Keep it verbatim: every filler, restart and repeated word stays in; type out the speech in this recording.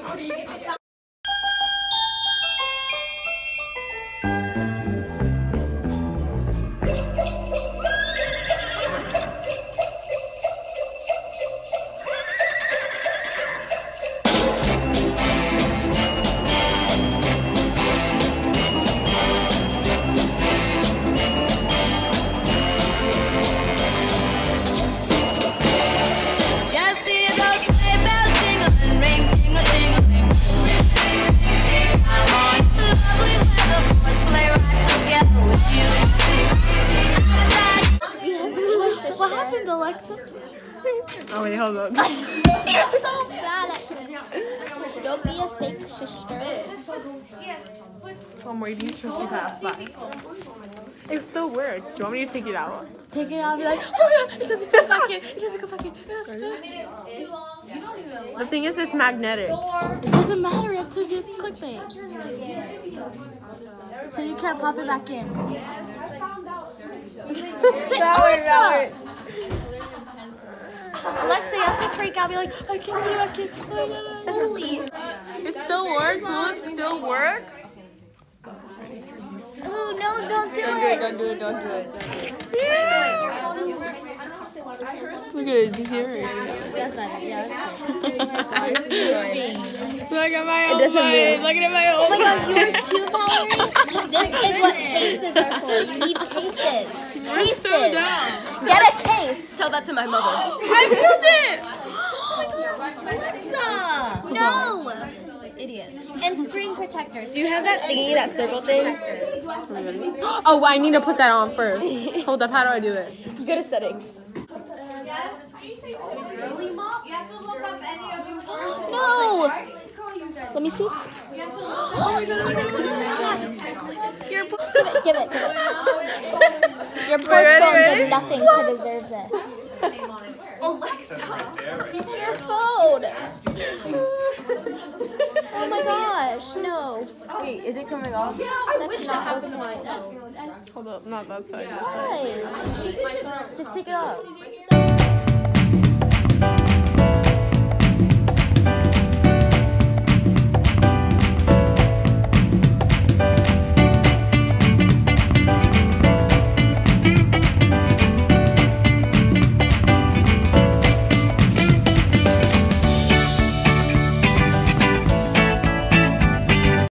What happened, Alexa? Oh wait, hold on. You're so bad at this. Don't be a fake sister. One more, you need to see past that. It still works. Do you want me to take it out? Take it out and be like, oh no, it doesn't go back in. It doesn't go back in. The thing is, it's magnetic. It doesn't matter until you clickbait. So you can't pop it back in. Say, Alexa! Alexa, you have to freak out. Be like, I can't put it back in. Holy. It still works. Will it still work? Oh no, don't do Don't it. do it. Don't do it. Don't do it. Yeah. Look at it. Do you see it? That's better. Yeah, that's Look at my own face. Look at my own. Oh my gosh, yours too, Valerie? This is what cases are for. You need cases. Cases. So dumb. Get a case. Tell that to my mother. I filled it. Alexa. No. Idiot. And screen protectors. Do you have that thingy, that circle thing? Oh, well, I need to put that on first. Hold up. How do I do it? You go to settings. No. Let me see. Oh my god, oh my god, oh my god. Your Give it, give it, give it. Your poor Wait, ready, phone ready? did nothing to deserve this. Alexa. Your phone. Oh my gosh, no. Wait, is it coming off? That's not happened to my Hold up, not that side. This side. Why? Just take it off.